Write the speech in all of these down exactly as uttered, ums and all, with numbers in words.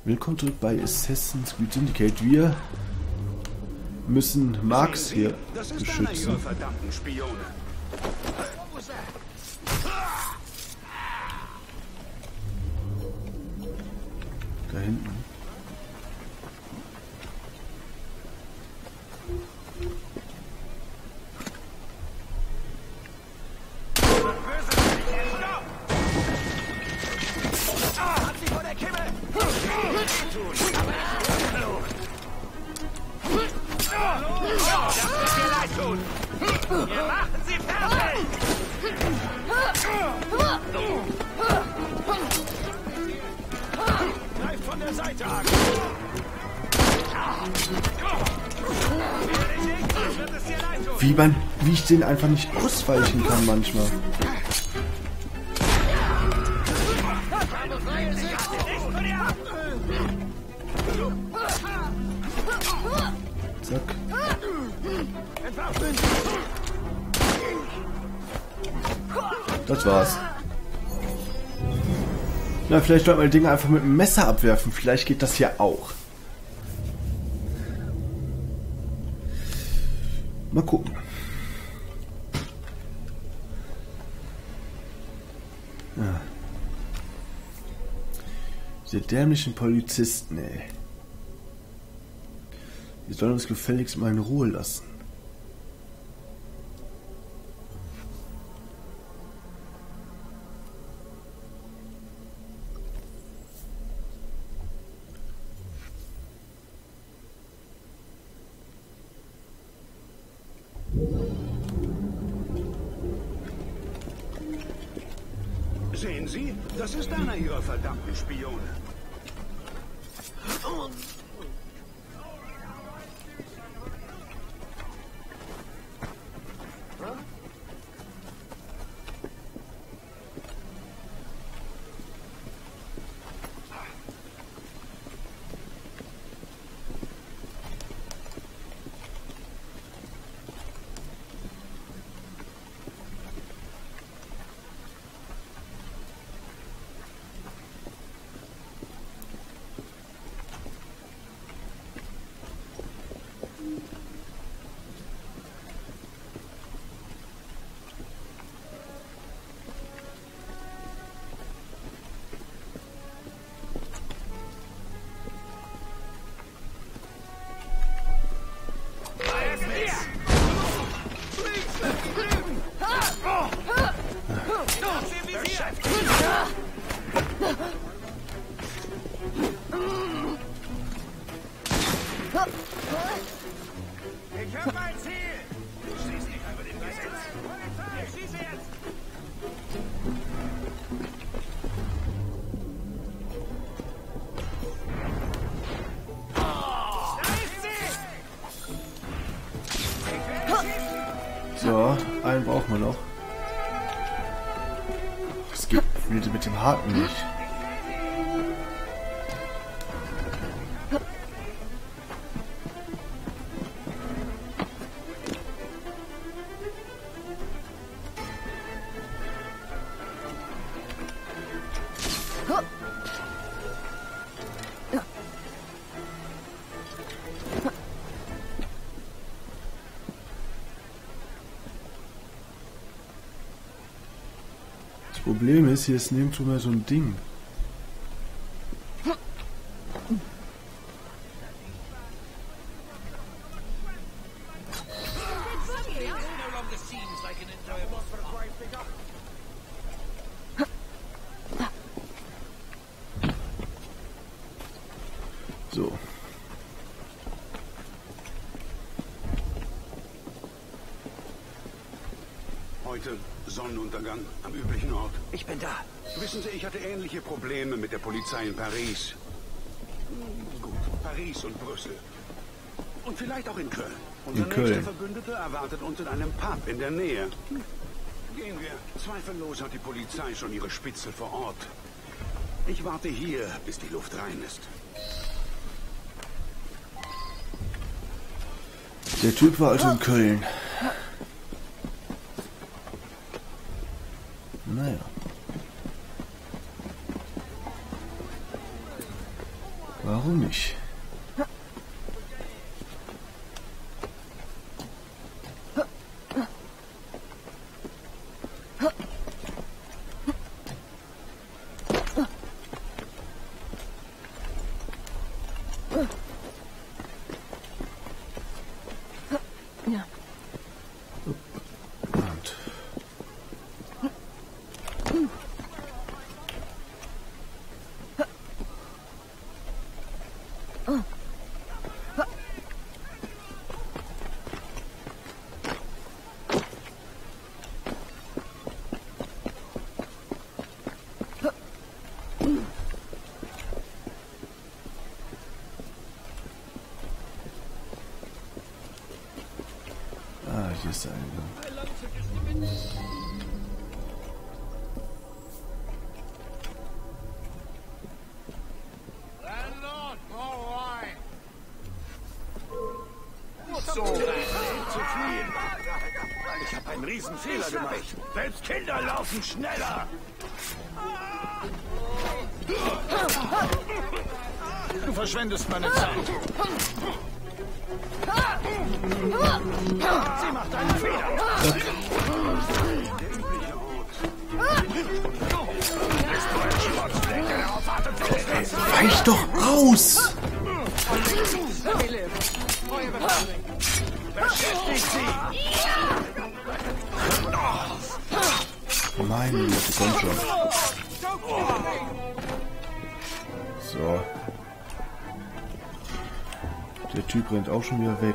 Willkommen zurück bei Assassin's Creed Syndicate. Wir müssen Marx hier das ist beschützen. einer ihrer verdammten Spione. Da hinten. Wir machen sie fertig! Greift von der Seite an! Wie man, wie ich den einfach nicht ausweichen kann manchmal. Zack. Das war's. Na, vielleicht sollten wir die Dinge einfach mit dem Messer abwerfen. Vielleicht geht das hier auch. Mal gucken. Ja. Diese dämlichen Polizisten, ey. Die sollen uns gefälligst mal in Ruhe lassen. Sehen Sie, das ist einer ihrer verdammten Spione. Ich hab mein Ziel! Du schießt nicht über den Gesetz! Ich schieße jetzt! Da ist sie! So, einen brauchen wir noch. Es geht wieder mit dem Haken nicht. Das Problem ist, hier ist nirgendwo mehr so ein Ding. So. Heute Sonnenuntergang am üblichen Ort. Ich bin da. Wissen Sie, ich hatte ähnliche Probleme mit der Polizei in Paris. Hm, Gut, Paris und Brüssel. Und vielleicht auch in Köln. Unser In Köln. nächster Verbündeter erwartet uns in einem Pub in der Nähe. Hm. Gehen wir. Zweifellos hat die Polizei schon ihre Spitzel vor Ort. Ich warte hier, bis die Luft rein ist. Der Typ war also in Köln. Naja. Warum nicht? Ah, hier ist der Eingang. So, zu fliehen. Ich habe einen riesen Fehler gemacht. Selbst Kinder laufen schneller. Du verschwendest meine Zeit. Sie macht einen Fehler. Weich doch aus! Beschäftigt sie! Meine Güte, komm schon. So. Der Typ rennt auch schon wieder weg.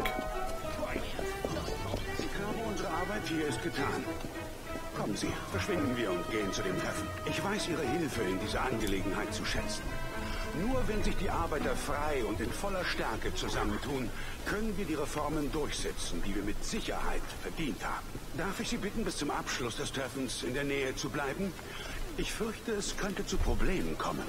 Ich glaube, unsere Arbeit hier ist getan. Kommen Sie, verschwinden wir und gehen zu dem Treffen. Ich weiß Ihre Hilfe in dieser Angelegenheit zu schätzen. Nur wenn sich die Arbeiter frei und in voller Stärke zusammentun, können wir die Reformen durchsetzen, die wir mit Sicherheit verdient haben. Darf ich Sie bitten, bis zum Abschluss des Treffens in der Nähe zu bleiben? Ich fürchte, es könnte zu Problemen kommen.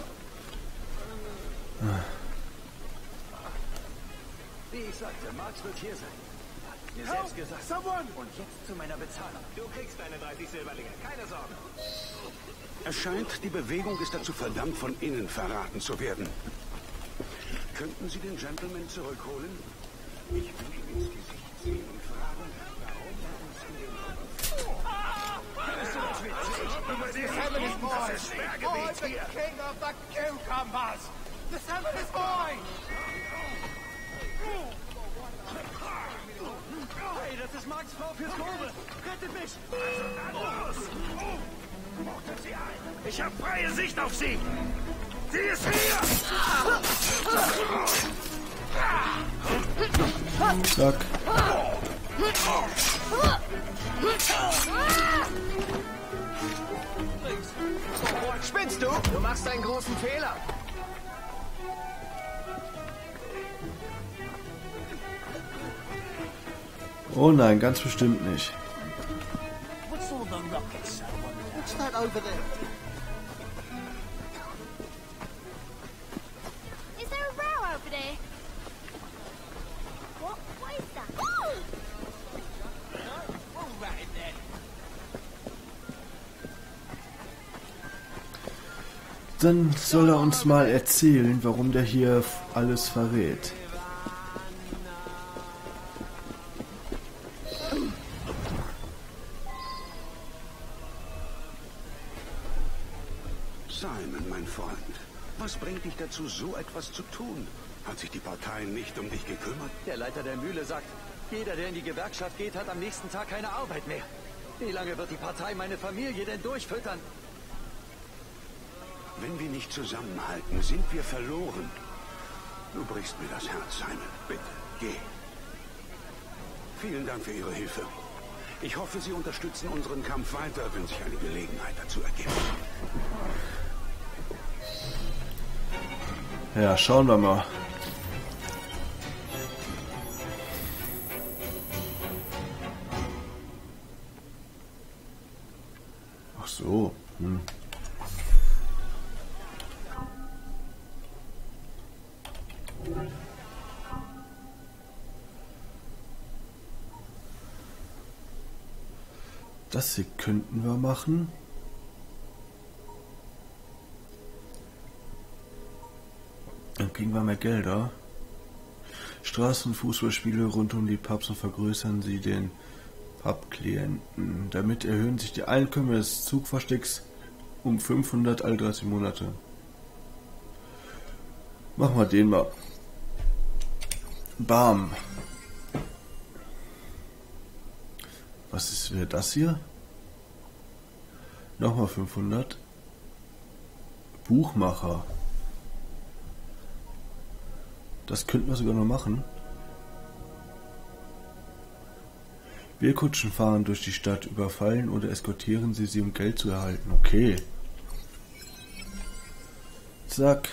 Wie ich sagte, Marx wird hier sein. Hat mir selbst gesagt. Someone! Und jetzt zu meiner Bezahlung. Du kriegst deine dreißig Silberlinge, keine Sorge. Es scheint, die Bewegung ist dazu verdammt, von innen verraten zu werden. Könnten Sie den Gentleman zurückholen? Ich will ihm ins Gesicht sehen und fragen, warum er uns in den Rücken... Findest du das witzig? Über die Salmon ist das ist Schwergewicht hier. King of the Cucumbers! The salmon is mine! Hey, das ist Marks Frau fürs Kurve! Rettet mich! Also dann los! Mochte sie ein! Ich habe freie Sicht auf sie! Sie ist hier! Zack. Spinnst du? Du machst einen großen Fehler. Oh nein, ganz bestimmt nicht. What's all the rockets, someone? What's that over there? Is there a row over there? What? What is that? All right then. Dann soll er uns mal erzählen, warum der hier alles verrät. Simon, mein Freund, was bringt dich dazu, so etwas zu tun? Hat sich die Partei nicht um dich gekümmert? Der Leiter der Mühle sagt, jeder, der in die Gewerkschaft geht, hat am nächsten Tag keine Arbeit mehr. Wie lange wird die Partei meine Familie denn durchfüttern? Wenn wir nicht zusammenhalten, sind wir verloren. Du brichst mir das Herz, Simon. Bitte, geh. Vielen Dank für Ihre Hilfe. Ich hoffe, Sie unterstützen unseren Kampf weiter, wenn sich eine Gelegenheit dazu ergibt. Ja, schauen wir mal. Ach so. Hm. Das hier könnten wir machen. kriegen wir mehr Gelder. Straßen- und Fußballspiele rund um die Pubs und vergrößern sie den Pub-Klienten. Damit erhöhen sich die Einkommen des Zugverstecks um fünfhundert alle dreißig Monate. Machen wir den mal. Bam. Was ist wieder das hier? Nochmal fünfhundert. Buchmacher. Das könnten wir sogar noch machen. Bierkutschen fahren durch die Stadt, überfallen oder eskortieren sie sie, um Geld zu erhalten. Okay. Zack.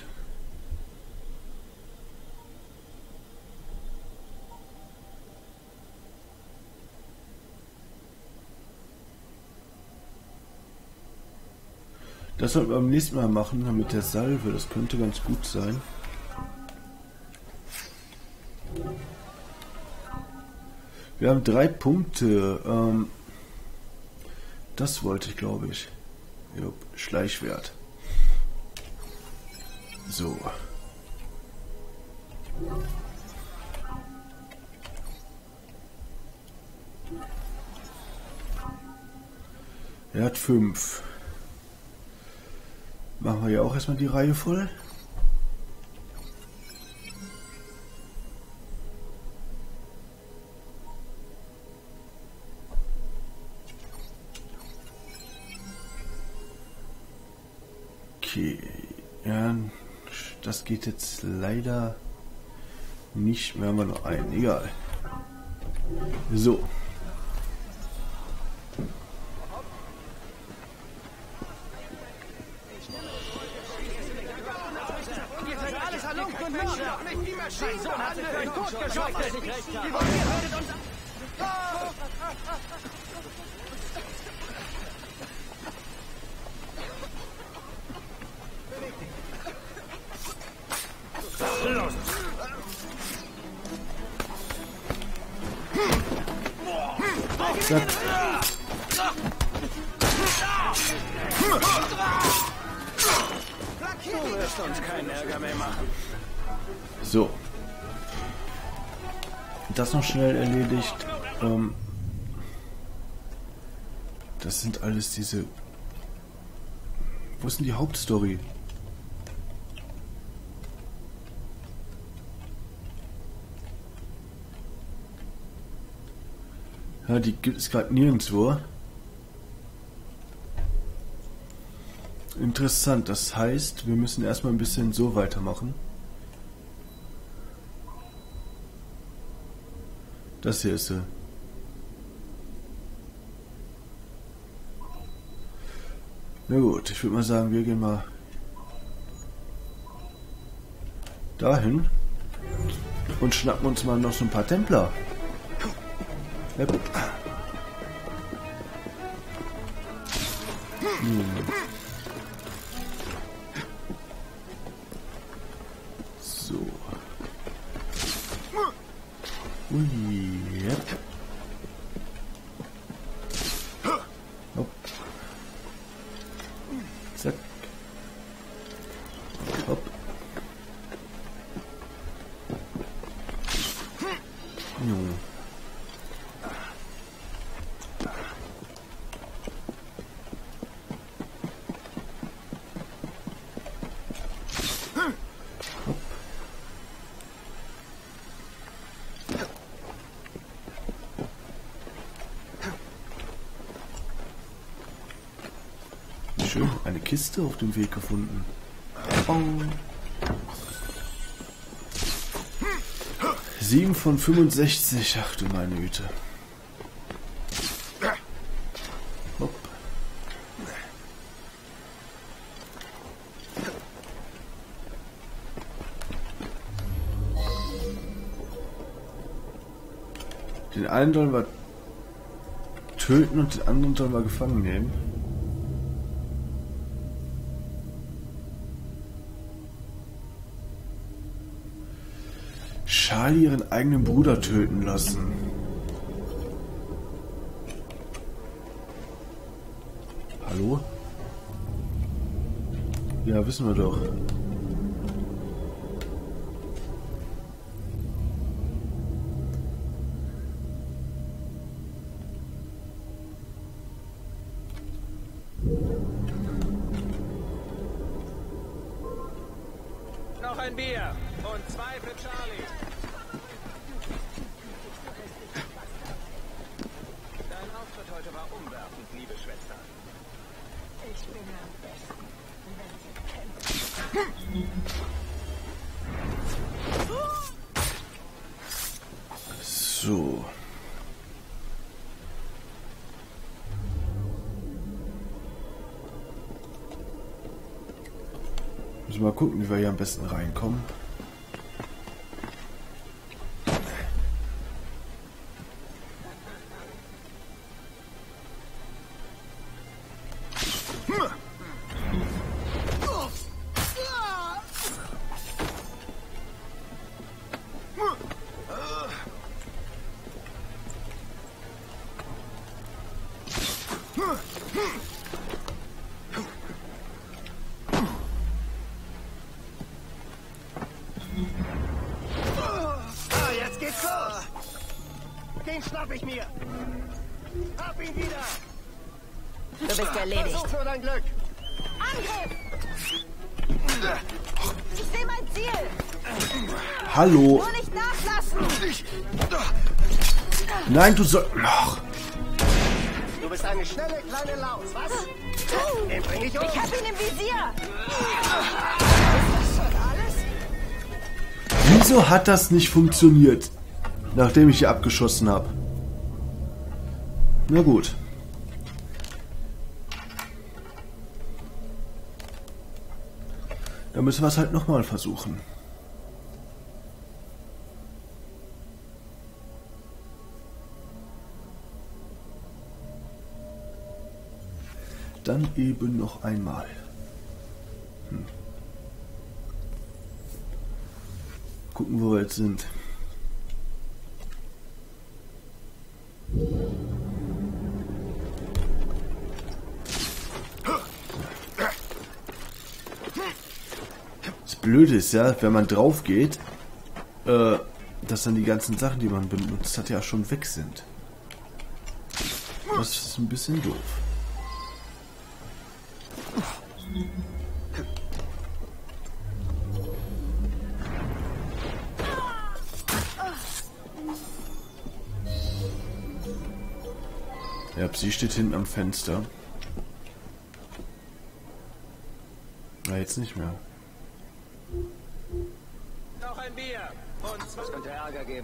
Das sollten wir beim nächsten Mal machen, mit der Salve. Das könnte ganz gut sein. Wir haben drei Punkte. Ähm, das wollte ich, glaube ich. Jo, Schleichwert. So. Er hat fünf. Machen wir ja auch erstmal die Reihe voll. Okay, ja, das geht jetzt leider nicht mehr. Haben wir noch einen, egal. So. Zack. Du wirst uns keinen Ärger mehr machen. So. Das noch schnell erledigt. Ähm, das sind alles diese... Wo ist denn die Hauptstory? Ja, die gibt es gerade nirgendwo. Interessant, das heißt, wir müssen erstmal ein bisschen so weitermachen. Das hier ist sie. Na gut, ich würde mal sagen, wir gehen mal dahin und schnappen uns mal noch so ein paar Templer. Yep. Hm. So. Ui, yep. Hopp. Zack. Hopp. Jo. Schön, eine Kiste auf dem Weg gefunden. Bong. sieben von fünfundsechzig, ach du meine Güte. Hopp. Den einen sollen wir töten und den anderen sollen wir gefangen nehmen. Charlie ihren eigenen Bruder töten lassen. Hallo? Ja, wissen wir doch. ein Bier. Und zwei für Charlie. Dein Auftritt heute war umwerfend, liebe Schwester. Ich bin am besten, wenn Sie kämpfen. So. Müssen wir mal gucken, wie wir hier am besten reinkommen. Ah, jetzt geht's los. Den schnapp ich mir. Hab ihn wieder. Du bist erledigt. Versuch nur dein Glück. Angriff! Ich sehe mein Ziel. Hallo. Nur nicht nachlassen. Nein, du sollst... Ach. Du bist eine schnelle kleine Laus, was? Den bring ich um. Ich hab ihn im Visier. Ist das schon alles? Wieso hat das nicht funktioniert, nachdem ich hier abgeschossen habe? Na gut. Dann müssen wir es halt nochmal versuchen. Dann eben noch einmal. Hm. Gucken, wo wir jetzt sind. Das Blöde ist ja, wenn man drauf geht, äh, dass dann die ganzen Sachen, die man benutzt hat, ja schon weg sind. Das ist ein bisschen doof. Ja, sie steht hinten am Fenster. Na, jetzt nicht mehr. Noch ein Bier. Und Das könnte Ärger geben.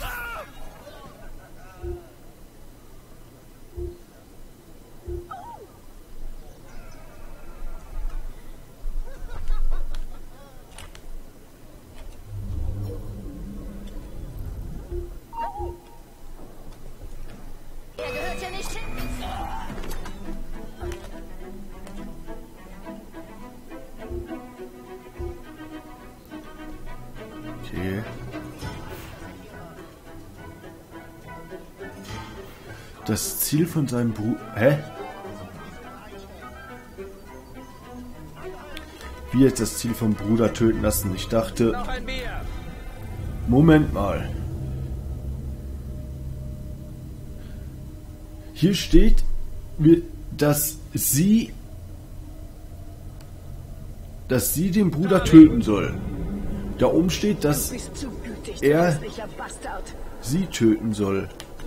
Er gehört ja nicht hin. Okay. Das Ziel von seinem Bruder... Hä? Wie jetzt das Ziel vom Bruder töten lassen? Ich dachte... noch ein Bier. Moment mal. Hier steht, dass sie... dass sie den Bruder töten soll. Da oben steht, dass Du bist zu gütig, du er hässlicher Bastard. sie töten soll.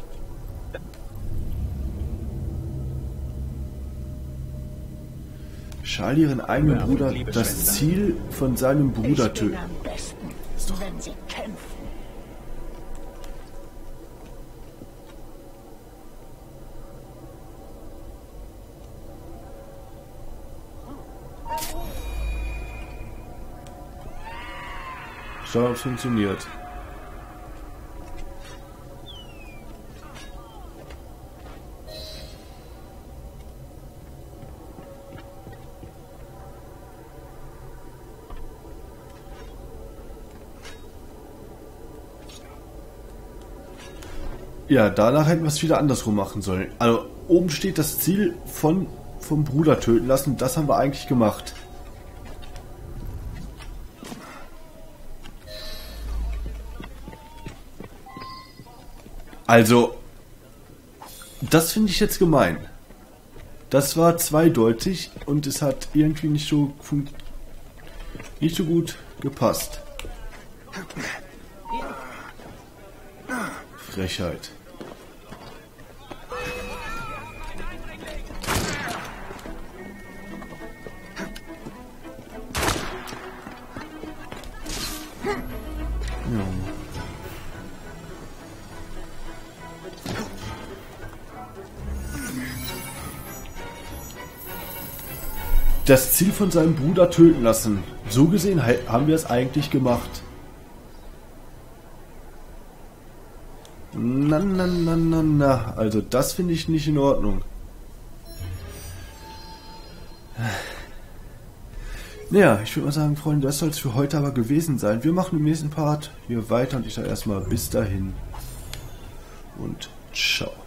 Charlie ihren eigenen Bruder, das Ziel von seinem Bruder Ich bin töten. am besten, wenn Sie kämpfen. Schau, ob es funktioniert. Ja, danach hätten wir es wieder andersrum machen sollen. Also oben steht das Ziel von vom Bruder töten lassen. Das haben wir eigentlich gemacht. Also, das finde ich jetzt gemein. Das war zweideutig und es hat irgendwie nicht so nicht so gut gepasst. Frechheit. Ja. Das Ziel von seinem Bruder töten lassen. So gesehen haben wir es eigentlich gemacht. Na, na, na, na, na. Also das finde ich nicht in Ordnung. Naja, ich würde mal sagen, Freunde, das soll es für heute aber gewesen sein. Wir machen im nächsten Part hier weiter und ich sage erstmal bis dahin und ciao.